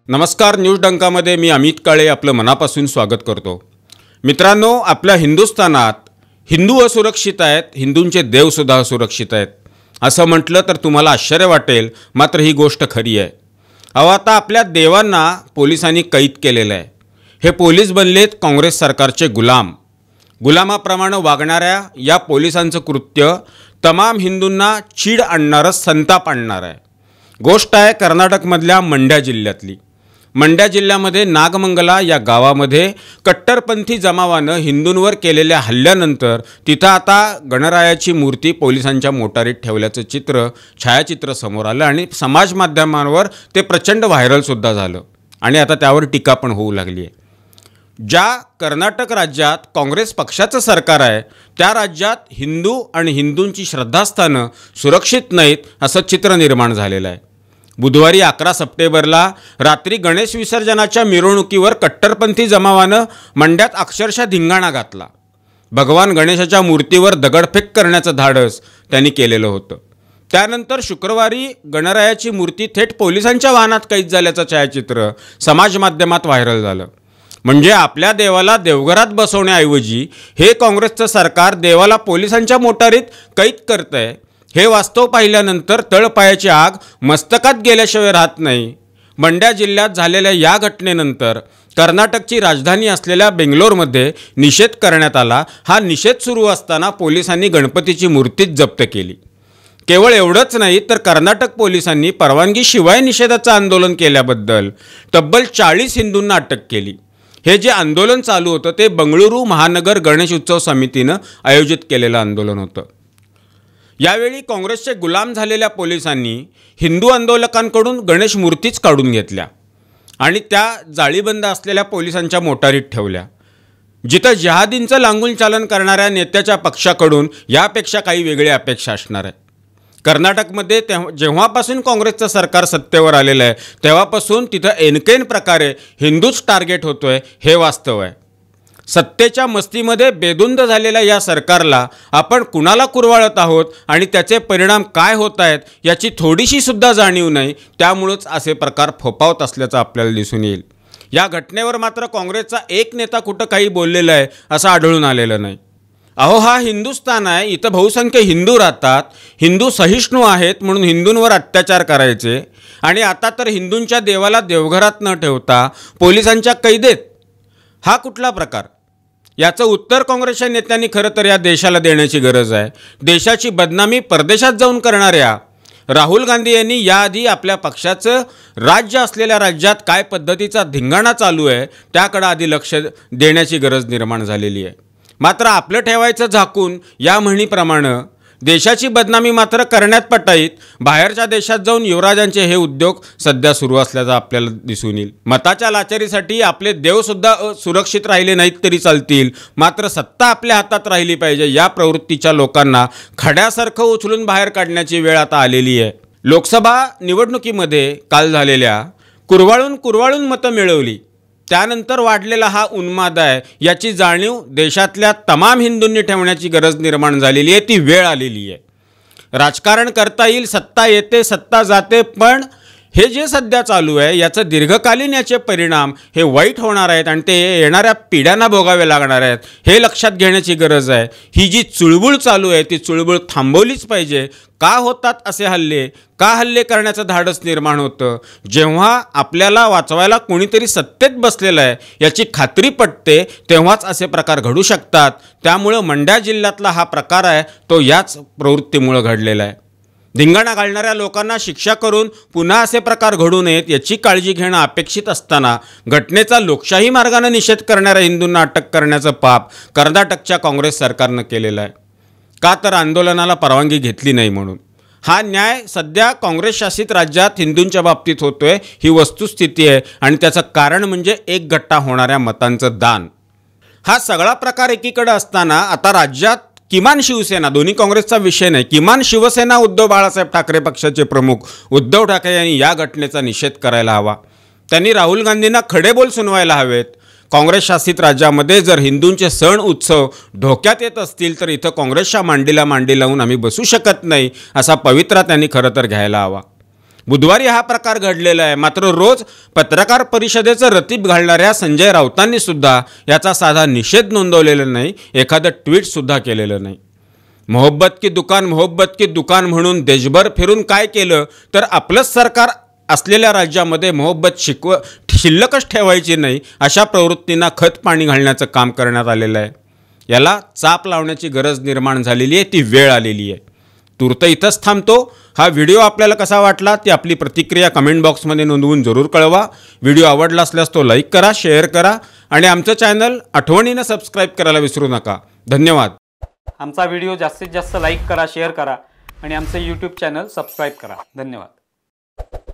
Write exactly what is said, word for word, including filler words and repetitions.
नमस्कार, न्यूज डंकामध्ये मी अमित काळे आपलं मनापासून स्वागत करतो। मित्रांनो, आपल्या हिंदुस्थानात हिंदू असुरक्षित आहेत, हिंदूंचे देवसुद्धा असुरक्षित आहेत असं म्हटलं तर तुम्हाला आश्चर्य वाटेल, मात्र ही गोष्ट खरी आहे। अहो, आता आपल्या देवांना पोलिसांनी कैद केलेलं आहे। हे पोलीस बनलेत काँग्रेस सरकारचे गुलाम। गुलामाप्रमाणे वागणाऱ्या या पोलिसांचं कृत्य तमाम हिंदूंना चीड आणणारं, संताप आणणारं आहे। गोष्ट आहे कर्नाटकमधल्या मंड्या जिल्ह्यातली। मंड्या जिल्ह्यामध्ये नागमंगला या गावामध्ये कट्टरपंथी जमावानं हिंदूंवर केलेल्या हल्ल्यानंतर तिथं आता गणरायाची मूर्ती पोलिसांच्या मोटारीत ठेवल्याचं चित्र, छायाचित्र समोर आलं आणि समाज माध्यमांवर ते प्रचंड व्हायरलसुद्धा झालं आणि आता त्यावर टीका पण होऊ लागली आहे। ज्या कर्नाटक राज्यात काँग्रेस पक्षाचं सरकार आहे त्या राज्यात हिंदू आणि हिंदूंची श्रद्धास्थानं सुरक्षित नाहीत असं चित्र निर्माण झालेलं आहे। बुधवारी अकरा सप्टेंबरला रात्री गणेश विसर्जनाच्या मिरवणुकीवर कट्टरपंथी जमावानं मंड्यात अक्षरशः धिंगाणा घातला। भगवान गणेशाच्या मूर्तीवर दगडफेक करण्याचं धाडस त्यांनी केलेलं होतं। त्यानंतर शुक्रवारी गणरायाची मूर्ती थेट पोलिसांच्या वाहनात कैद झाल्याचं छायाचित्र समाज माध्यमात व्हायरल झालं। म्हणजे आपल्या देवाला देवघरात बसवण्याऐवजी हे काँग्रेसचं सरकार देवाला पोलिसांच्या मोटारीत कैद करतंय। हे वास्तव पाहिल्यानंतर तळपायाची आग मस्तकात गेल्याशिवाय राहत नाही। मंड्या जिल्ह्यात झालेल्या या घटनेनंतर कर्नाटकची राजधानी असलेल्या बेंगलोरमध्ये निषेध करण्यात आला। हा निषेध सुरू असताना पोलिसांनी गणपतीची मूर्तीच जप्त केली। केवळ एवढंच नाही तर कर्नाटक पोलिसांनी परवानगीशिवाय निषेधाचं आंदोलन केल्याबद्दल तब्बल चाळीस हिंदूंना अटक केली। हे जे आंदोलन चालू होतं ते बंगळुरू महानगर गणेश उत्सव समितीनं आयोजित केलेलं आंदोलन होतं। यावेळी काँग्रेसचे गुलाम झालेल्या पोलिसांनी हिंदू आंदोलकांकडून गणेश मूर्तीच काढून घेतल्या आणि त्या जाळीबंद असलेल्या पोलिसांच्या मोटारीत ठेवल्या। जिथं जिहादींचं लांगून चालन करणाऱ्या नेत्याच्या पक्षाकडून यापेक्षा काही वेगळी अपेक्षा असणार आहे। कर्नाटकमध्ये तेव्हा जेव्हापासून काँग्रेसचं सरकार सत्तेवर आलेलं आहे तेव्हापासून तिथं एनकेन प्रकारे हिंदूच टार्गेट होतोय हे वास्तव आहे। सत्तेच्या मस्तीमध्ये बेधुंद झालेल्या या सरकारला आपण कुणाला कुरवाळत आहोत आणि त्याचे परिणाम काय होत आहेत याची थोडीशी सुद्धा जाणीव नाही। त्यामुळेच असे प्रकार फोफावत असल्याचं आपल्याला दिसून येईल। या घटनेवर मात्र काँग्रेसचा एक नेता कुठं काही बोललेला आहे असं आढळून आलेलं नाही। अहो, हा हिंदुस्थान आहे, इथं बहुसंख्य हिंदू राहतात, हिंदू सहिष्णू आहेत म्हणून हिंदूंवर अत्याचार करायचे आणि आता तर हिंदूंच्या देवाला देवघरात न ठेवता पोलिसांच्या कैदेत। हा कुठला प्रकार? याचं उत्तर काँग्रेसच्या नेत्यांनी खरं तर या देशाला देण्याची गरज आहे। देशाची बदनामी परदेशात जाऊन करणाऱ्या राहुल गांधी यांनी याआधी आपल्या पक्षाचं राज्य असलेल्या राज्यात काय पद्धतीचा धिंगाणा चालू आहे त्याकडे आधी लक्ष देण्याची गरज निर्माण झालेली आहे। मात्र आपलं ठेवायचं झाकून या म्हणीप्रमाणे देशाची बदनामी मात्र करण्यात पटाईत बाहेरच्या देशात जाऊन युवराजांचे हे उद्योग सध्या सुरू असल्याचं आपल्याला दिसून येईल। मताच्या लाचारीसाठी आपले देवसुद्धा सुरक्षित राहिले नाहीत तरी चालतील, मात्र सत्ता आपल्या हातात राहिली पाहिजे या प्रवृत्तीच्या लोकांना खड्यासारखं उचलून बाहेर काढण्याची वेळ आता आलेली आहे। लोकसभा निवडणुकीमध्ये काल झालेल्या कुरवाळून कुरवाळून मतं मिळवली त्यानंतर वाढलेला हा उन्माद आहे याची जाणीव देशातल्या तमाम हिंदूंनी ठेवण्याची गरज निर्माण झालेली आहे। ती वेळ आलेली आहे। राजकारण करता येईल, सत्ता येते, सत्ता जाते, पण हे जे सध्या चालू आहे याचं दीर्घकालीन याचे परिणाम हे वाईट होणार आहेत आणि ते येणाऱ्या पिढ्यांना भोगावे लागणार आहेत हे लक्षात घेण्याची गरज आहे। ही जी चुळबुळ चालू आहे ती चुळबुळ थांबवलीच पाहिजे। का होतात असे हल्ले? का हल्ले करण्याचं धाडस निर्माण होतं? जेव्हा आपल्याला वाचवायला कोणीतरी सत्तेत बसलेलं आहे याची खात्री पटते तेव्हाच असे प्रकार घडू शकतात। त्यामुळं मंड्या जिल्ह्यातला हा प्रकार आहे तो याच प्रवृत्तीमुळे घडलेला आहे। धिंगाणा घालणाऱ्या लोकांना शिक्षा करून पुन्हा असे प्रकार घडू नयेत याची काळजी घेणं अपेक्षित असताना घटनेचा लोकशाही मार्गाने निषेध करणाऱ्या हिंदूंना अटक करण्याचं पाप कर्नाटकच्या काँग्रेस सरकारनं केलेलं आहे। का तर आंदोलनाला परवानगी घेतली नाही म्हणून। हा न्याय सध्या काँग्रेस शासित राज्यात हिंदूंच्या बाबतीत होतोय ही वस्तुस्थिती आहे आणि त्याचं कारण म्हणजे एक गट्टा होणाऱ्या मतांचं दान। हा सगळा प्रकार एकीकडे असताना आता राज्यात किमान शिवसेना, दोन्ही काँग्रेसचा विषय नाही, किमान शिवसेना उद्धव बाळासाहेब ठाकरे पक्षाचे प्रमुख उद्धव ठाकरे यांनी या घटनेचा निषेध करायला हवा। त्यांनी राहुल गांधींना खडे बोल सुनवायला हवेत। काँग्रेस शासित राज्यामध्ये जर हिंदूंचे सण उत्सव धोक्यात येत असतील तर इथं काँग्रेसच्या मांडीला मांडी लावून आम्ही बसू शकत नाही असा पवित्रा त्यांनी खरं तर घ्यायला हवा। बुधवारी हा प्रकार घडलेला आहे. मात्र रोज पत्रकार परिषदेचं रतीब घालणाऱ्या संजय राऊतांनी सुद्धा याचा साधा निषेध नोंदवलेला नाही, एखादं ट्विटसुद्धा केलेलं नाही. मोहब्बत की दुकान मोहब्बत की दुकान म्हणून देशभर फिरून काय केलं तर आपलंच सरकार असलेल्या राज्यामध्ये मोहब्बत शिकव शिल्लकच ठेवायची नाही अशा प्रवृत्तींना खत पाणी घालण्याचं काम करण्यात आलेलं आहे. याला चाप लावण्याची गरज निर्माण झालेली आहे, ती वेळ आलेली आहे. तूर्त इथंच थांबतो. हा व्हिडिओ आपल्याला कसा वाटला ती आपली प्रतिक्रिया कमेंट बॉक्समध्ये नोंदवून जरूर कळवा. व्हिडिओ आवडला असल्यास तो लाईक करा, शेअर करा आणि आमचं चॅनल आठवणीनं सबस्क्राईब करायला विसरू नका. धन्यवाद. आमचा व्हिडिओ जास्तीत जास्त लाईक करा, शेअर करा आणि आमचं यूट्यूब चॅनल सबस्क्राईब करा. धन्यवाद.